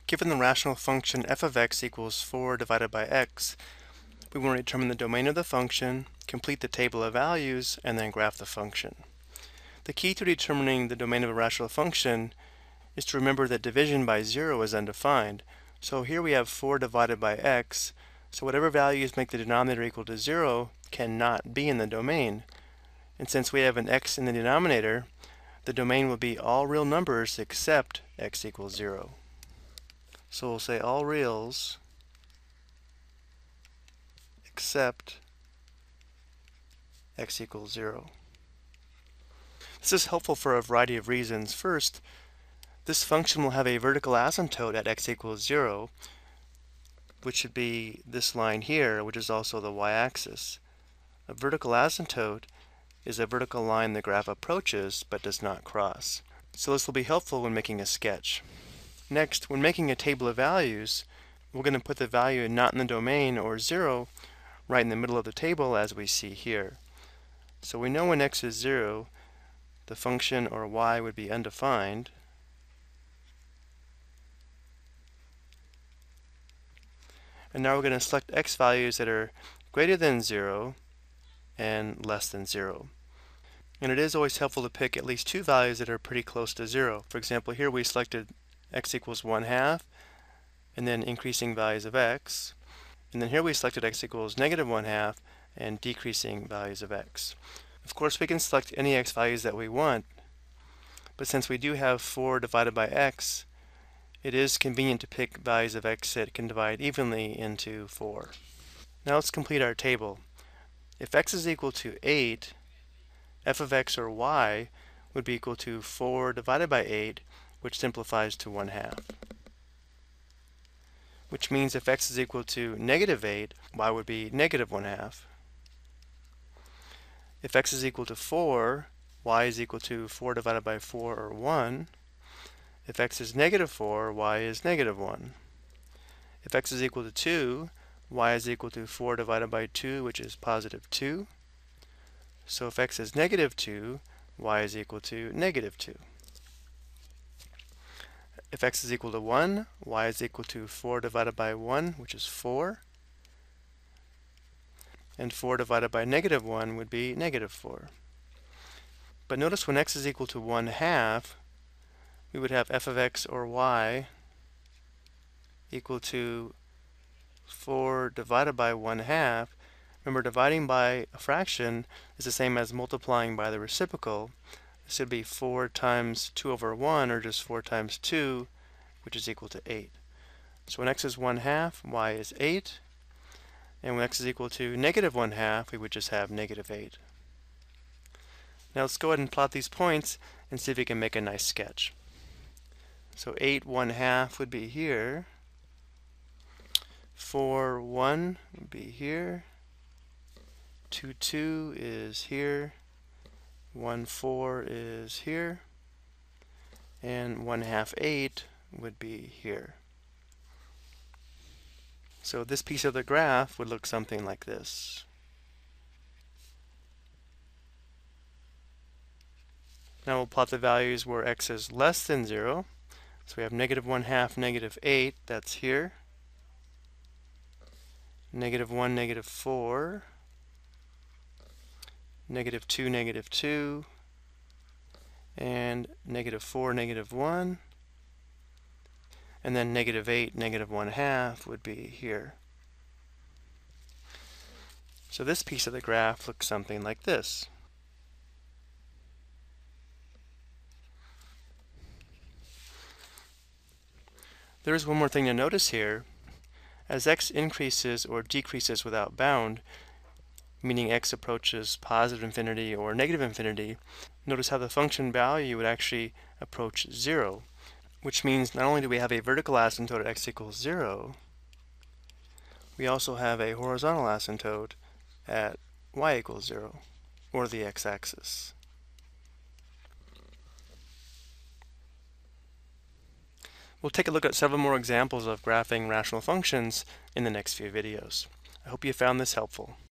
Given the rational function f of x equals 4 divided by x, we want to determine the domain of the function, complete the table of values, and then graph the function. The key to determining the domain of a rational function is to remember that division by 0 is undefined. So here we have 4 divided by x, so whatever values make the denominator equal to 0 cannot be in the domain. And since we have an x in the denominator, the domain will be all real numbers except x equals 0. So we'll say all reals except x equals 0. This is helpful for a variety of reasons. First, this function will have a vertical asymptote at x equals 0, which should be this line here, which is also the y-axis. A vertical asymptote is a vertical line the graph approaches but does not cross. So this will be helpful when making a sketch. Next, when making a table of values, we're going to put the value not in the domain, or 0, right in the middle of the table as we see here. So we know when x is 0, the function or y would be undefined. And now we're going to select x values that are greater than 0 and less than 0. And it is always helpful to pick at least two values that are pretty close to 0. For example, here we selected x equals 1/2, and then increasing values of x. And then here we selected x equals -1/2 and decreasing values of x. Of course, we can select any x values that we want, but since we do have 4 divided by x, it is convenient to pick values of x that can divide evenly into 4. Now let's complete our table. If x is equal to 8, f of x or y would be equal to 4 divided by 8, which simplifies to 1/2. Which means if x is equal to -8, y would be -1/2. If x is equal to 4, y is equal to 4 divided by 4, or 1. If x is -4, y is -1. If x is equal to 2, y is equal to 4 divided by 2, which is +2. So if x is -2, y is equal to -2. If x is equal to 1, y is equal to 4 divided by 1, which is 4. And 4 divided by -1 would be -4. But notice when x is equal to 1/2, we would have f of x or y equal to 4 divided by 1/2. Remember, dividing by a fraction is the same as multiplying by the reciprocal. This would be 4 times 2 over 1, or just 4 times 2, which is equal to 8. So when x is 1/2, y is 8. And when x is equal to -1/2, we would just have -8. Now let's go ahead and plot these points and see if we can make a nice sketch. So 8 1/2 would be here. 4 1 would be here. 2 2 is here. 1 4 is here. And 1/2 8 would be here. So this piece of the graph would look something like this. Now we'll plot the values where x is less than 0. So we have -1/2, -8, that's here. -1, -4. -2, -2. And -4, -1. And then -8, -1/2 would be here. So this piece of the graph looks something like this. There is one more thing to notice here. As x increases or decreases without bound, meaning x approaches positive infinity or negative infinity, notice how the function value would actually approach 0. Which means not only do we have a vertical asymptote at x equals 0, we also have a horizontal asymptote at y equals 0, or the x-axis. We'll take a look at several more examples of graphing rational functions in the next few videos. I hope you found this helpful.